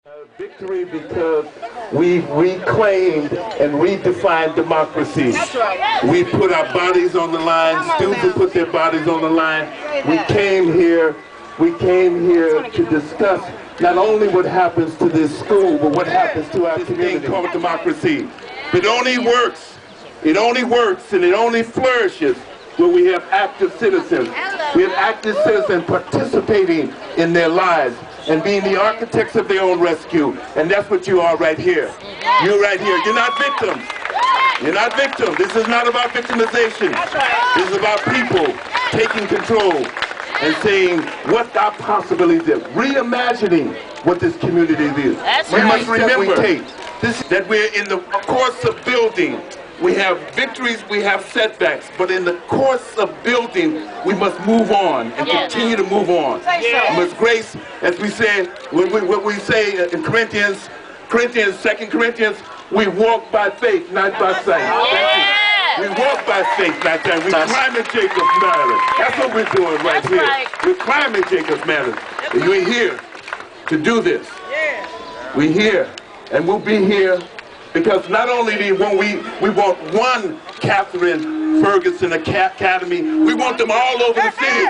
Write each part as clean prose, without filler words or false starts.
Victory because we reclaimed and redefined democracy. We put our bodies on the line. Students who put their bodies on the line. We came here to discuss not only what happens to this school, but what happens to our community called democracy. It only works and it only flourishes when we have active citizens. We have active citizens participating in their lives and being the architects of their own rescue. And that's what you are right here. You're right here. You're not victims. You're not victims. This is not about victimization. This is about people taking control and saying what our possibilities are. Reimagining what this community is. We must remember that we're in the course of building. We have victories, we have setbacks, but in the course of building, we must move on and continue to move on. We must grace, as we say, what we say in Corinthians, 2 Corinthians, we walk by faith, not by sight. We walk by faith, not by sight. We're climbing Jacob's ladder. That's what we're doing right here. We're climbing Jacob's ladder. And you're here to do this. We're here, and we'll be here. Because not only do we want one Catherine Ferguson Academy, we want them all over the city.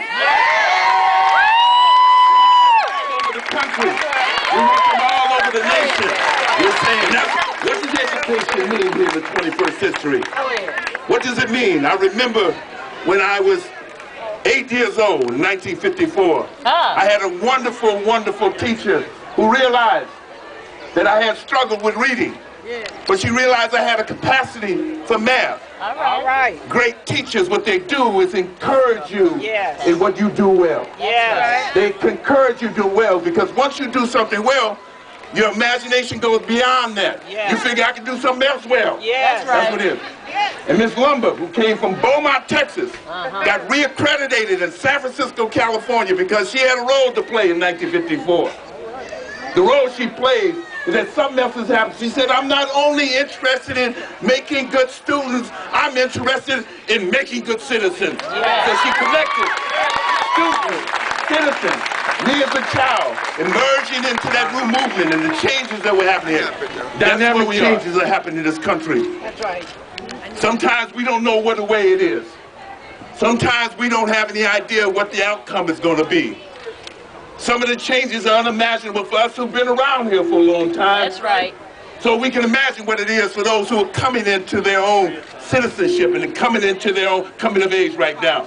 All over the country. We want them all over the nation. We're saying, now, what does education mean here in the 21st century? What does it mean? I remember when I was 8 years old in 1954, I had a wonderful, wonderful teacher who realized that I had struggled with reading. But she realized I had a capacity for math. All right. Great teachers, what they do is encourage you in what you do well. They encourage you to do well because once you do something well, your imagination goes beyond that. You figure I can do something else well. That's what it is. And Miss Lumber, who came from Beaumont, Texas, got reaccredited in San Francisco, California because she had a role to play in 1954. The role she played is that something else has happened. She said, I'm not only interested in making good students, I'm interested in making good citizens. So she connected students, citizens, me as a child, emerging into that new movement and the changes that were happening here. Dynamic changes are happening in this country. That's right. Sometimes we don't know what the way it is. Sometimes we don't have any idea what the outcome is going to be. Some of the changes are unimaginable for us who've been around here for a long time. That's right. So we can imagine what it is for those who are coming into their own citizenship and coming into their own coming of age right now.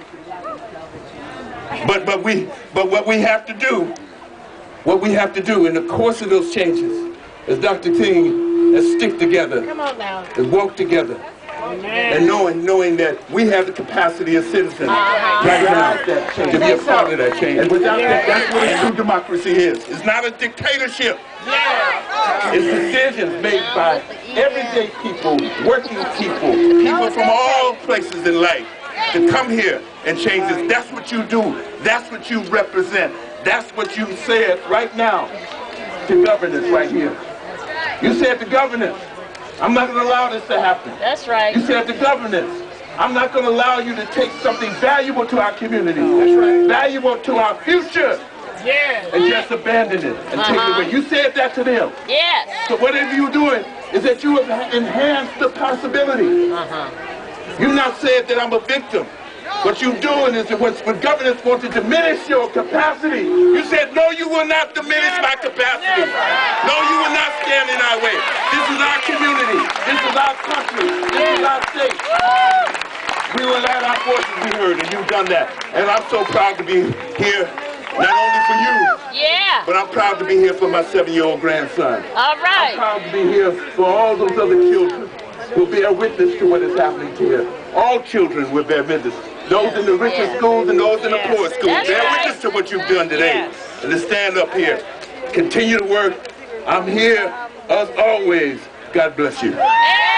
But what we have to do in the course of those changes, as Dr. King, is stick together, is walk together. And knowing that we have the capacity as citizens right now to be a part of that change. And without that, that's what a true democracy is. It's not a dictatorship. It's decisions made by everyday people, working people from all places in life to come here and change this. That's what you do. That's what you represent. That's what you said right now to governance right here. You said to governance, I'm not going to allow this to happen. That's right. You said to governance, I'm not going to allow you to take something valuable to our community, valuable to our future, and just abandon it and take it away. You said that to them. So whatever you're doing is that you have enhanced the possibility. You've not said that I'm a victim. What you're doing is that when governance wants to diminish your capacity, you said, no, you will not diminish my capacity. No, you will not stand in our way. This is our community. This is our country. This is our state. We will let our voices be heard, and you've done that. And I'm so proud to be here, not only for you, but I'm proud to be here for my 7-year-old grandson. All right. I'm proud to be here for all those other children who bear witness to what is happening here. All children will bear witness. Those in the richer schools and those in the poor schools. Bear witness to what you've done today. And to stand up here. Continue to work. I'm here, as always. God bless you.